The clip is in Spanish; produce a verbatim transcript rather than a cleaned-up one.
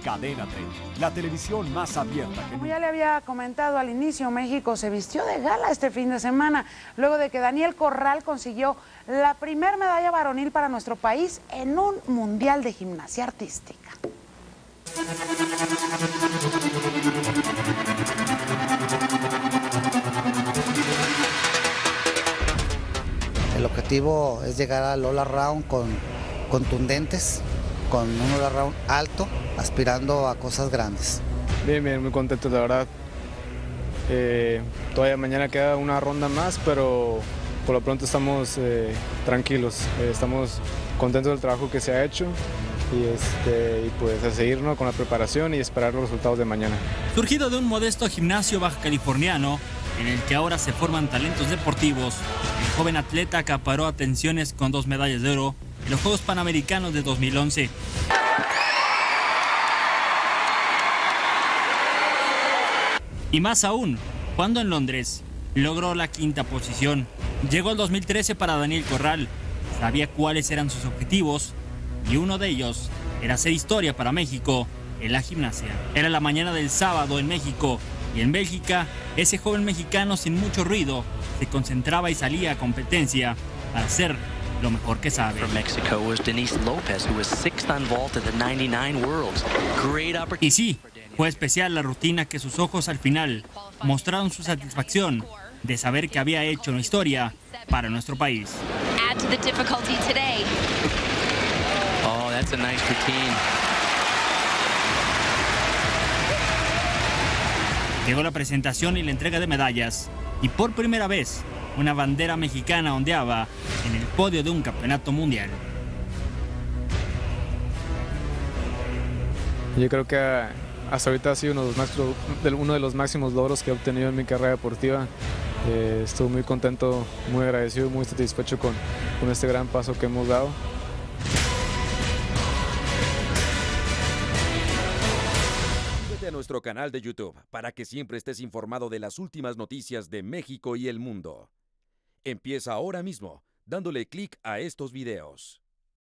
Cadena treinta, la televisión más abierta que... Como ya le había comentado al inicio, México se vistió de gala este fin de semana, luego de que Daniel Corral consiguió la primer medalla varonil para nuestro país en un mundial de gimnasia artística. El objetivo es llegar al all around con contundentes, con un all around alto, aspirando a cosas grandes. Bien, bien, muy contento, la verdad. Eh, todavía mañana queda una ronda más, pero por lo pronto estamos eh, tranquilos, eh, estamos contentos del trabajo que se ha hecho y, este, y pues a seguirnos con la preparación y esperar los resultados de mañana. Surgido de un modesto gimnasio baja californiano, en el que ahora se forman talentos deportivos, el joven atleta acaparó atenciones con dos medallas de oro en los Juegos Panamericanos de dos mil once. Y más aún, cuando en Londres logró la quinta posición. Llegó el dos mil trece para Daniel Corral, sabía cuáles eran sus objetivos y uno de ellos era hacer historia para México en la gimnasia. Era la mañana del sábado en México y en Bélgica, ese joven mexicano sin mucho ruido se concentraba y salía a competencia para hacer lo mejor que sabe. Y sí, fue especial la rutina que sus ojos al final mostraron su satisfacción de saber que había hecho una historia para nuestro país. Oh, that's a nice routine. Llegó la presentación y la entrega de medallas y por primera vez una bandera mexicana ondeaba en el podio de un campeonato mundial. Yo creo que hasta ahorita ha sido uno de los, máximos, uno de los máximos logros que he obtenido en mi carrera deportiva. Eh, estuve muy contento, muy agradecido, muy satisfecho con, con este gran paso que hemos dado. Suscríbete a nuestro canal de YouTube para que siempre estés informado de las últimas noticias de México y el mundo. Empieza ahora mismo dándole clic a estos videos.